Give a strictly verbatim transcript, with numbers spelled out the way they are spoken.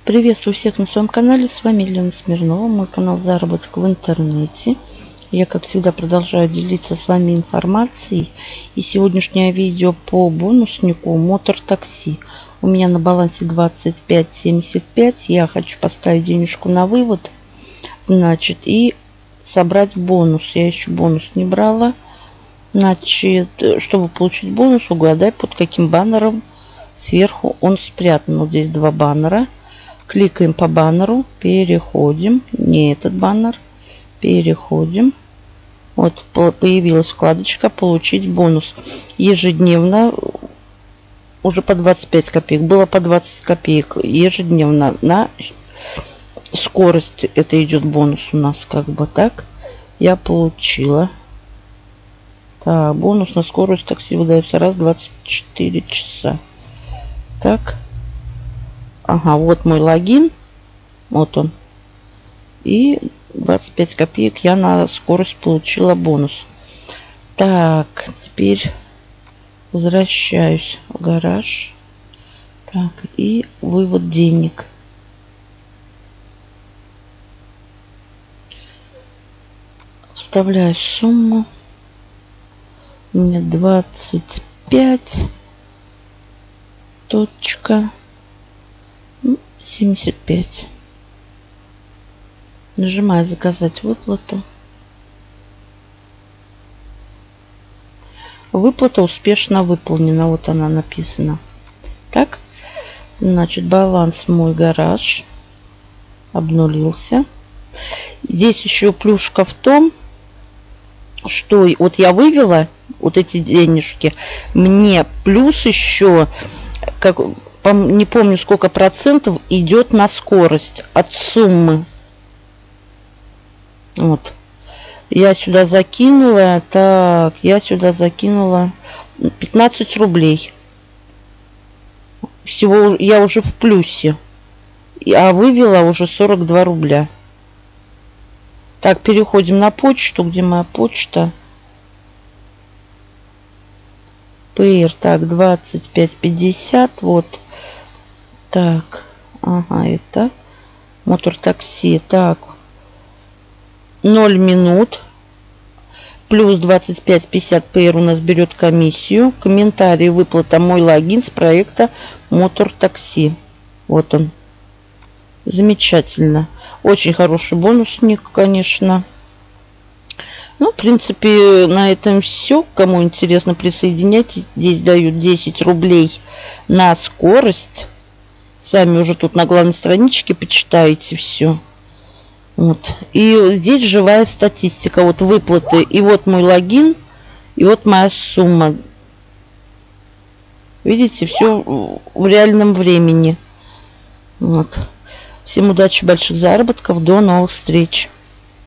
Приветствую всех на своем канале. С вами Елена Смирнова. Мой канал «Заработок в интернете». Я, как всегда, продолжаю делиться с вами информацией. И сегодняшнее видео по бонуснику Мотор Такси. У меня на балансе двадцать пять семьдесят пять. Я хочу поставить денежку на вывод. Значит, и собрать бонус. Я еще бонус не брала. Значит, чтобы получить бонус, угадай, под каким баннером сверху он спрятан. Вот здесь два баннера. Кликаем по баннеру, переходим. Не этот баннер. Переходим. Вот появилась вкладочка «Получить бонус». Ежедневно, уже по двадцать пять копеек. Было по двадцать копеек. Ежедневно на скорость это идет бонус у нас, как бы так. Я получила. Так, бонус на скорость такси выдается раз в двадцать четыре часа. Так. Ага, вот мой логин. Вот он. И двадцать пять копеек я на скорость получила бонус. Так, теперь возвращаюсь в гараж. Так, и вывод денег. Вставляю сумму. У меня двадцать пять точка семьдесят пять. Нажимаю «Заказать выплату». Выплата успешно выполнена. Вот она написана. Так, значит, баланс мой гараж обнулился. Здесь еще плюшка в том, что вот я вывела вот эти денежки, мне плюс еще, как, не помню сколько процентов, идет на скорость от суммы. Вот. Я сюда закинула, так, я сюда закинула пятнадцать рублей. Всего я уже в плюсе. А вывела уже сорок два рубля. Так, переходим на почту. Где моя почта? Пейер, так, двадцать пять пятьдесят. Вот. Так, ага, это Мотор Такси. Так, ноль минут. Плюс двадцать пять пятьдесят Пейер у нас берет комиссию. Комментарий: выплата мой логин с проекта Мотор Такси. Вот он. Замечательно. Очень хороший бонусник, конечно. Ну, в принципе, на этом все. Кому интересно, присоединяйтесь. Здесь дают десять рублей на скорость. Сами уже тут на главной страничке почитаете все. Вот. И здесь живая статистика. Вот выплаты. И вот мой логин. И вот моя сумма. Видите, все в реальном времени. Вот. Всем удачи, больших заработков. До новых встреч.